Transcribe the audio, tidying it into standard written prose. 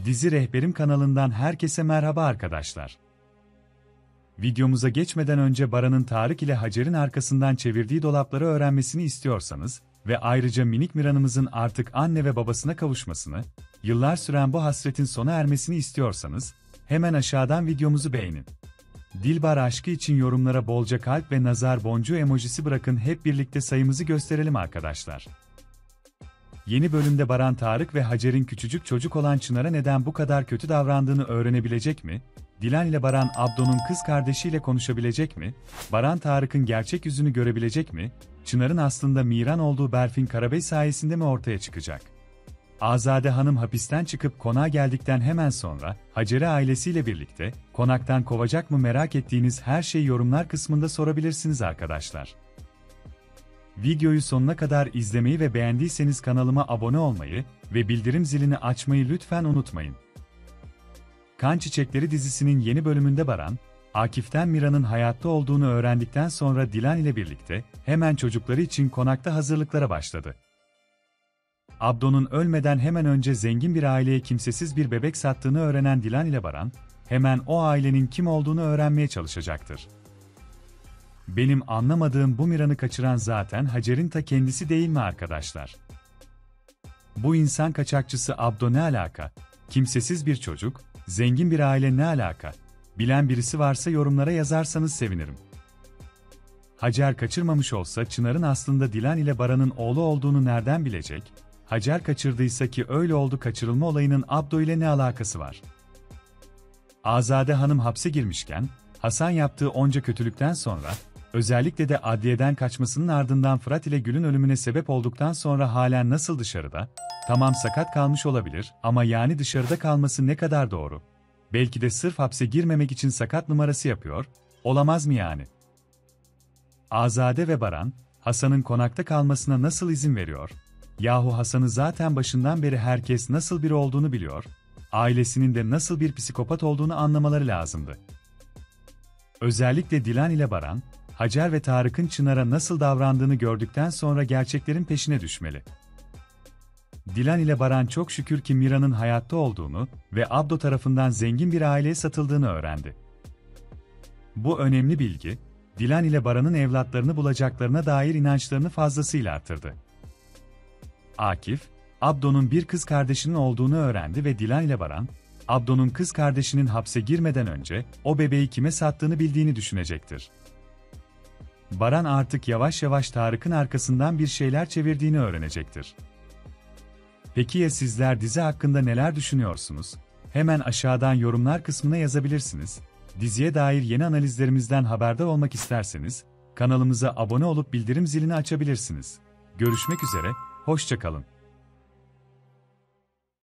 Dizi Rehberim kanalından herkese merhaba arkadaşlar. Videomuza geçmeden önce Baran'ın Tarık ile Hacer'in arkasından çevirdiği dolapları öğrenmesini istiyorsanız ve ayrıca minik Miran'ımızın artık anne ve babasına kavuşmasını, yıllar süren bu hasretin sona ermesini istiyorsanız, hemen aşağıdan videomuzu beğenin. Dilbar aşkı için yorumlara bolca kalp ve nazar boncuğu emojisi bırakın, hep birlikte sayımızı gösterelim arkadaşlar. Yeni bölümde Baran Tarık ve Hacer'in küçücük çocuk olan Çınar'a neden bu kadar kötü davrandığını öğrenebilecek mi? Dilan ile Baran Abdo'nun kız kardeşiyle konuşabilecek mi? Baran Tarık'ın gerçek yüzünü görebilecek mi? Çınar'ın aslında Miran olduğu Berfin Karabey sayesinde mi ortaya çıkacak? Azade Hanım hapisten çıkıp konağa geldikten hemen sonra Hacer'i ailesiyle birlikte konaktan kovacak mı, merak ettiğiniz her şeyi yorumlar kısmında sorabilirsiniz arkadaşlar. Videoyu sonuna kadar izlemeyi ve beğendiyseniz kanalıma abone olmayı ve bildirim zilini açmayı lütfen unutmayın. Kan Çiçekleri dizisinin yeni bölümünde Baran, Akif'ten Mira'nın hayatta olduğunu öğrendikten sonra Dilan ile birlikte hemen çocukları için konakta hazırlıklara başladı. Abdo'nun ölmeden hemen önce zengin bir aileye kimsesiz bir bebek sattığını öğrenen Dilan ile Baran, hemen o ailenin kim olduğunu öğrenmeye çalışacaktır. Benim anlamadığım, bu Miran'ı kaçıran zaten Hacer'in ta kendisi değil mi arkadaşlar? Bu insan kaçakçısı Abdo ne alaka? Kimsesiz bir çocuk, zengin bir aile ne alaka? Bilen birisi varsa yorumlara yazarsanız sevinirim. Hacer kaçırmamış olsa Çınar'ın aslında Dilan ile Baran'ın oğlu olduğunu nereden bilecek? Hacer kaçırdıysa ki öyle oldu, kaçırılma olayının Abdo ile ne alakası var? Azade Hanım hapse girmişken, Hasan yaptığı onca kötülükten sonra, özellikle de adliyeden kaçmasının ardından Fırat ile Gül'ün ölümüne sebep olduktan sonra halen nasıl dışarıda? Tamam, sakat kalmış olabilir ama yani dışarıda kalması ne kadar doğru? Belki de sırf hapse girmemek için sakat numarası yapıyor, olamaz mı yani? Azade ve Baran, Hasan'ın konakta kalmasına nasıl izin veriyor? Yahu Hasan'ı zaten başından beri herkes nasıl biri olduğunu biliyor, ailesinin de nasıl bir psikopat olduğunu anlamaları lazımdı. Özellikle Dilan ile Baran, Hacer ve Tarık'ın Çınar'a nasıl davrandığını gördükten sonra gerçeklerin peşine düşmeli. Dilan ile Baran çok şükür ki Mira'nın hayatta olduğunu ve Abdo tarafından zengin bir aileye satıldığını öğrendi. Bu önemli bilgi, Dilan ile Baran'ın evlatlarını bulacaklarına dair inançlarını fazlasıyla artırdı. Akif, Abdo'nun bir kız kardeşinin olduğunu öğrendi ve Dilan ile Baran, Abdo'nun kız kardeşinin hapse girmeden önce o bebeği kime sattığını bildiğini düşünecektir. Baran artık yavaş yavaş Tarık'ın arkasından bir şeyler çevirdiğini öğrenecektir. Peki ya sizler dizi hakkında neler düşünüyorsunuz? Hemen aşağıdan yorumlar kısmına yazabilirsiniz. Diziye dair yeni analizlerimizden haberdar olmak isterseniz kanalımıza abone olup bildirim zilini açabilirsiniz. Görüşmek üzere, hoşça kalın.